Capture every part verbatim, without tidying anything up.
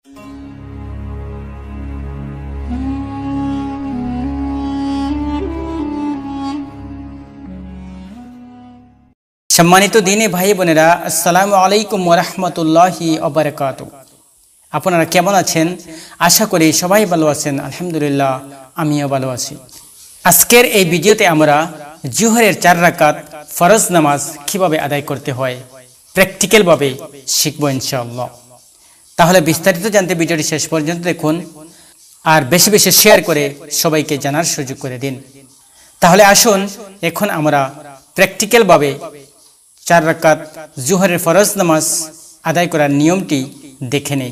সম্মানিত দিনী ভাই বোনেরা, আসসালামু আলাইকুম ওয়া রাহমাতুল্লাহি ওয়া বারাকাতুহু। আপনারা কেমন আছেন? আশা করি সবাই ভালো আছেন। আলহামদুলিল্লাহ, আমিও ভালো আছি। আজকের এই ভিডিওতে আমরা জোহরের চার রাকাত ফরজ নামাজ কিভাবে আদায় করতে হয় প্র্যাকটিক্যাল ভাবে শিখব ইনশাআল্লাহ। তাহলে বিস্তারিত জানতে ভিডিওটি শেষ পর্যন্ত দেখুন আর বেশি বেশি শেয়ার করে সবাইকে জানার সুযোগ করে দিন। তাহলে আসুন এখন আমরা প্র্যাকটিক্যাল ভাবে চার রাকাত জোহরের ফরজ নামাজ আদায় করার নিয়মটি দেখে নেই।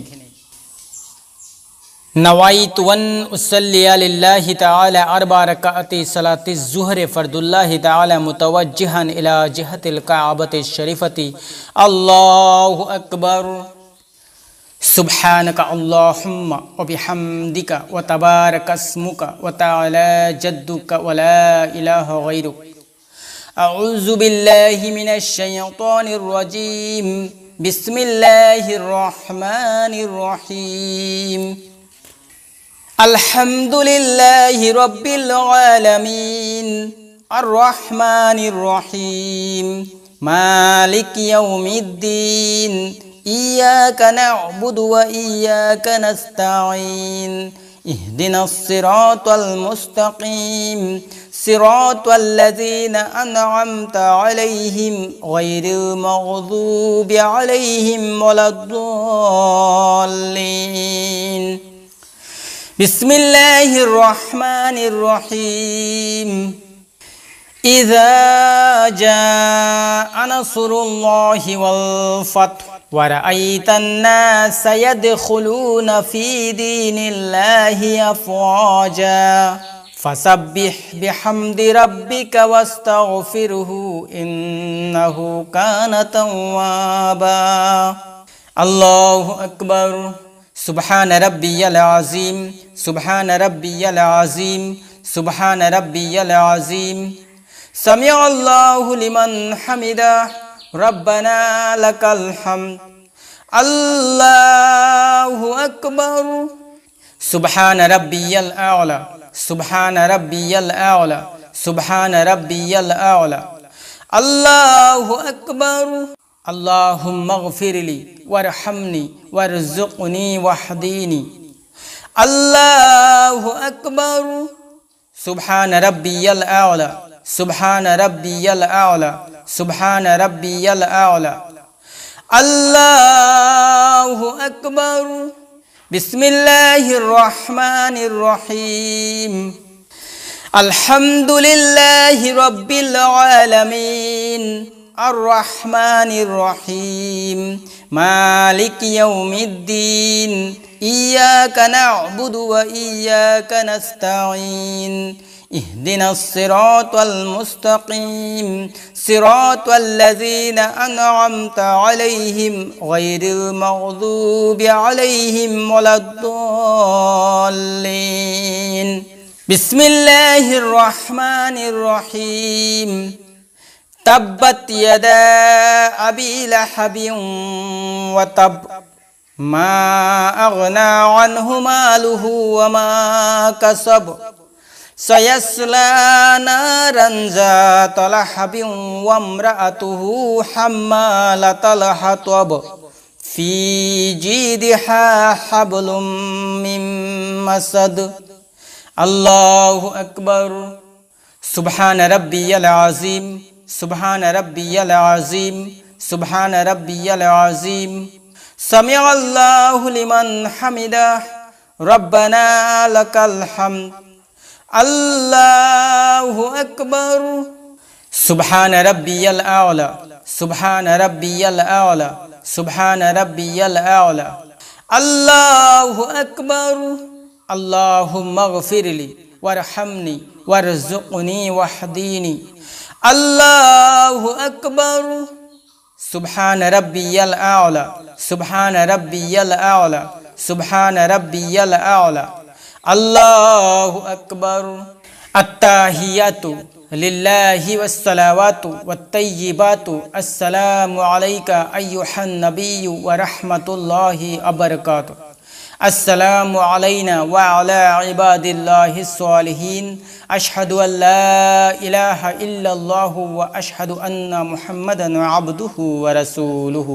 নওয়াইতু আন উসাল্লিয়া লিল্লাহি তাআলা আরবা রাকাতি সালাতি যুহরি ফরদুল্লাহি তাআলা মুতাওয়াজ্জিহান ইলা জিহাতিল কাবাতি শরীফাতি। আল্লাহু আকবার। সুবহানাকা আল্লাহুম্মা ওয়া বিহামদিকা ওয়া তাবারাকা ইসমুকা ওয়া তাআলা জাদ্দুকা ওয়া লা ইলাহা গায়রুক। আউযু বিল্লাহি মিনাশ শাইতানির রাজীম। বিসমিল্লাহির রহমানির রহিম। আলহামদুলিল্লাহি রাব্বিল আলামিন আর রহমানির রহিম মালিক ইয়াউমিদ্দিন ইয়্যাকা না'বুদু ওয়া ইয়্যাকা নাস্তাঈন ইহদিনাস সিরাতাল মুস্তাকিম সিরাতাল লাযীনা আন'আমতা আলাইহিম গায়রিল মাগযুবি আলাইহিম ওয়ালাদ-দাল্লিন। বিসমিল্লাহির রহমানির রহিম। ইযা জাআ নাসরুল্লাহি ওয়াল ফাতহু ওয়া রাআইতান নাসা ইয়াদখুলুনা ফী দীনিল্লাহি আফওয়াজা ফাসাব্বিহ বিহামদি রাব্বিকা ওয়াস্তাগফিরহু ইন্নাহু কানা তাওয়াবা। আল্লাহু আকবার। সুবহান রাব্বিয়াল আযীম সুবহান রাব্বিয়াল আযীম সুবহান রাব্বিয়াল আযীম। সামিআল্লাহু লিমান হামিদাহ রব্বানা লাকাল হামদ। আল্লাহু আকবার। সুবহান রাব্বিয়াল আ'লা সুবহান রাব্বিয়াল আ'লা সুবহান রাব্বিয়াল আ'লা। আল্লাহু আকবার। আল্লাহুম্মা গফিরলি ওয়ারহামনি ওয়ারযুকনি ওয়াহদিনি। আল্লাহু আকবার। সুবহান রাব্বিয়াল আ'লা সুবহান রাব্বিয়াল আ'লা সুবহান রাব্বিয়াল আ'লা। আল্লাহু আকবার। বিসমিল্লাহির রহমানির রহিম। আলহামদুলিল্লাহি রাব্বিল আলামিন আর রহমানির রহিম মালিক ইয়াউমিদ্দিন ইয়্যাকা না'বুদু ওয়া ইয়্যাকা নাস্তাঈন ইহদিনাস সিরাতাল মুস্তাকিম সিরাতাল লাযীনা আন'আমতা আলাইহিম গায়রিল মাগযুবি আলাইহিম ওয়ালাদ-দাল্লিন। বিসমিল্লাহির রহমানির রহিম। তাব্বাত ইয়াদা আবি লাহাবিন ওয়া তাব মা আগনা আনহু মালুহু ওয়া মা কাসাব সায়াসলা নারান যাতা লাহাবিন ওয়া ইমরাআতুহু হাম্মালাতাল হাতাব ফি জিদিহা হাবলুম মিন মাসাদ। আল্লাহু আকবার। সুবহান রাব্বিয়াল আযীম সুবহান রাব্বিয়াল আযীম সুবহান রাব্বিয়াল আযীম। সামিআল্লাহু লিমান হামিদাহ রব্বানা লাকাল হামদ। আল্লাহু আকবার। সুবহান রাব্বিয়াল আ'লা সুবহান রাব্বিয়াল আ'লা সুবহান রাব্বিয়াল আ'লা। আল্লাহু আকবার। আল্লাহুম্মা গফিরলি ওয়ারহামনি ওয়ারযুকনি ওয়াহদিনি। আল্লাহু আকবার। সুবহান রাব্বিয়াল আ'লা সুবহান রাব্বিয়াল আ'লা সুবহান রাব্বিয়াল আ'লা। আল্লাহু আকবার। আত্তাহিয়াতু লিল্লাহি ওয়াসসালাওয়াতু ওয়াত-তাইয়্যিবাতু আসসালামু আলাইকা আইয়ুহান নাবিয়্যু ওয়া রাহমাতুল্লাহি ওয়া বারাকাতুহু। السلام علينا وعلى عباد الله الصالحين أشهد أن لا إله إلا الله وأشهد أن محمدا عبده ورسوله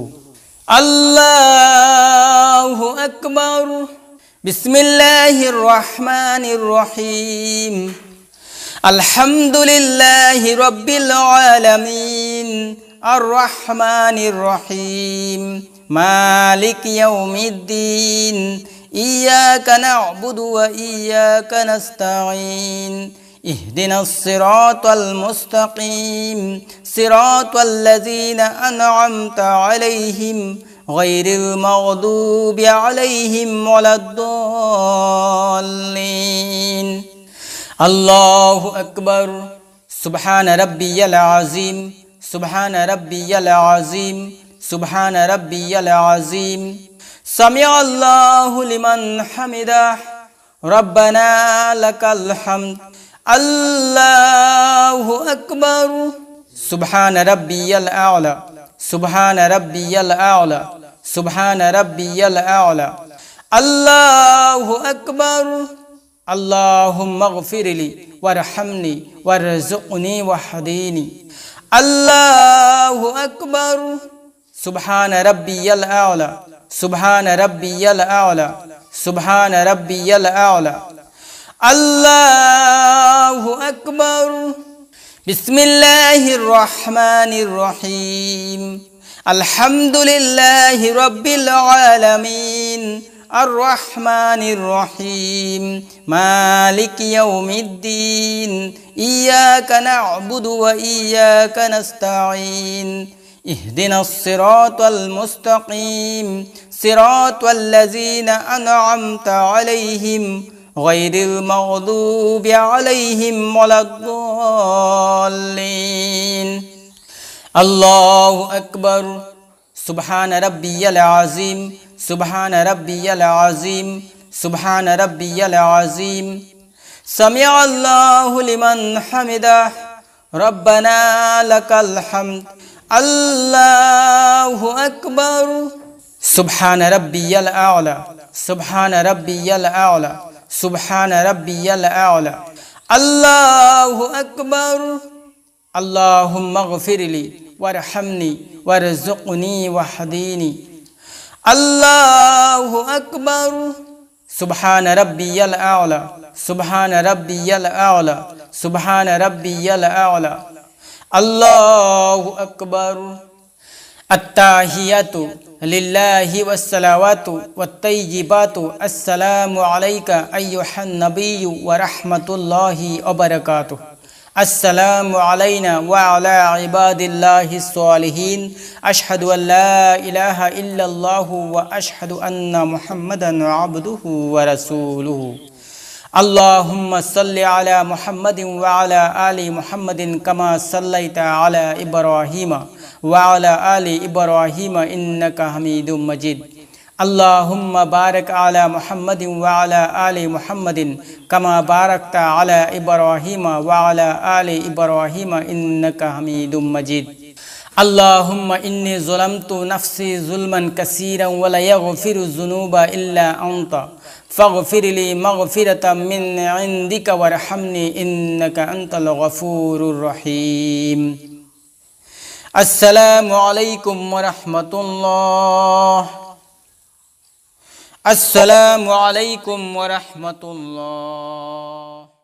الله أكبر بسم الله الرحمن الرحيم الحمد لله رب العالمين الرحمن الرحيم مالك يوم الدين إياك نعبد وإياك نستعين اهدنا الصراط المستقيم صراط الذين أنعمت عليهم غير المغضوب عليهم ولا الضالين الله أكبر سبحان ربي العظيم سبحان ربي العظيم سبحان ربي العظيم سمع الله لمن حمده ربنا لك الحمد الله أكبر سبحان ربي الأعلى سبحان ربي الأعلى سبحان ربي الأعلى الله أكبر اللهم اغفر لي وارحمني وارزقني واهدني الله أكبر سبحان ربي الأعلى سبحان ربي الأعلى سبحان ربي الأعلى الله أكبر بسم الله الرحمن الرحيم الحمد لله رب العالمين الرحمن الرحيم مالك يوم الدين إياك نعبد وإياك نستعين اهدنا الصراط المستقيم صراط الذين أنعمت عليهم غير المغضوب عليهم ولا الضالين الله أكبر سبحان ربي العظيم سبحان ربي العظيم سبحان ربي العظيم سمع الله لمن حمده ربنا لك الحمد الله أكبر سبحان ربي الأعلى سبحان ربي الأعلى سبحان ربي الأعلى الله أكبر اللهم اغفر لي وارحمني وارزقني واهدني الله أكبر سبحان ربي الأعلى سبحان ربي الأعلى سبحان ربي الأعلى الله أكبر التحيات لله والصلوات والطيبات السلام عليك أيها النبي ورحمة الله وبركاته السلام علينا وعلى عباد الله الصالحين أشهد أن لا إله إلا الله وأشهد أن محمدا عبده ورسوله اللهم صل على محمد وعلى آل محمد كما صليت على إبراهيم وعلى آل إبراهيم إنك حميد مجيد اللهم بارك على محمد وعلى آل محمد كما باركت على إبراهيم وعلى آل إبراهيم إنك حميد مجيد اللهم إني ظلمت نفسي ظلما كثيرا ولا يغفر الذنوب إلا أنت فاغفر لي مغفرة من عندك وارحمني إنك أنت الغفور الرحيم السلام عليكم ورحمة الله السلام عليكم ورحمة الله